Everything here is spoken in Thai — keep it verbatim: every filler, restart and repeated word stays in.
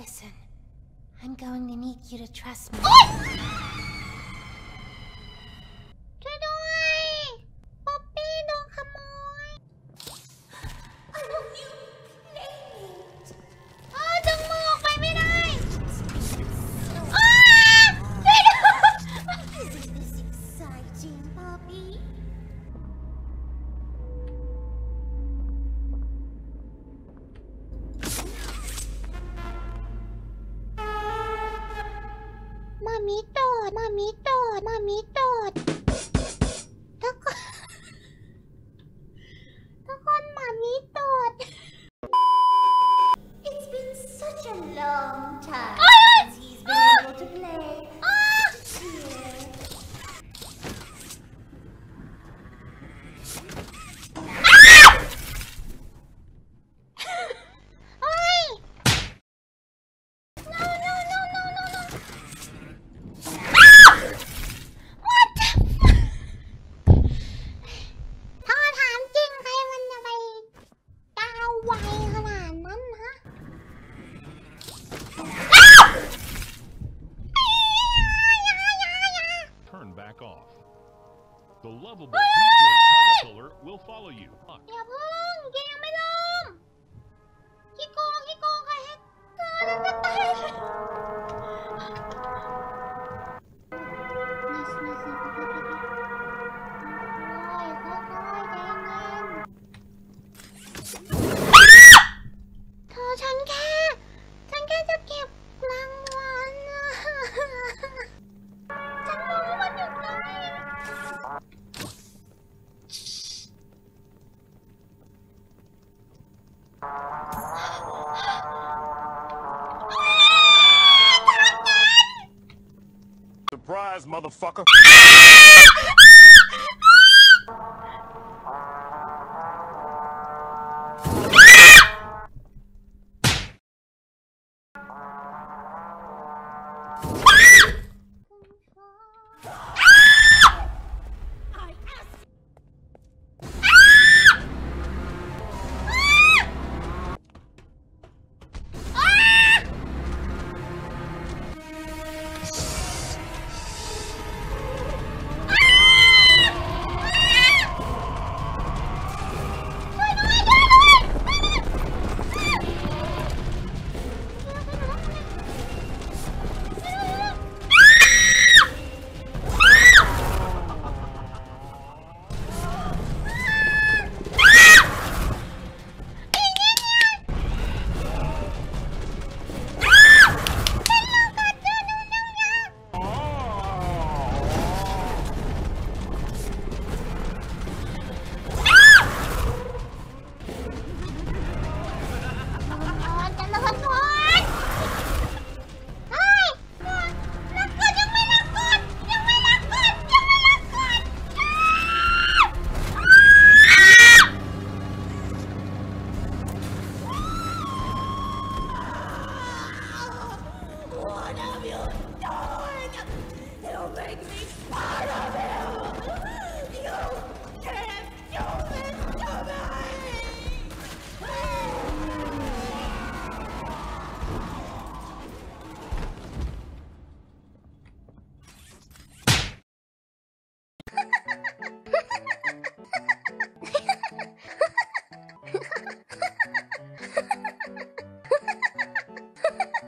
Listen, I'm going to need you to trust me. ช่วยด้วยป๊อปปี้โดนขโมย I love you. เออดึงมือออกไปไม่ได้อ้าช่วยด้วย Isn't this exciting, Poppy? มามีโตดมามีโตดมามีโตดทุกคนทุกคนมามีโตด It's been such a long time Ah! since he's been able to play. อ้า Here. เฮ้ย no no no no no no what the fuck ถ้าถามจริงใครมันจะไปก้าวไวขนาดนั้นนะ Turn back off. The lovable P J Caterpillar will follow you. อย่าเพิ่งเกมยังไม่เริ่มขี้โกงขี้โกงใครให้เธอจะตายเลยนี่สินี่สิค่อยๆค่อยๆใจเย็นเธอฉันแค่ฉันแค่จะเก็บรางวัลนะฉันรู้ว่ามันอยู่ไหน Surprise, motherfucker.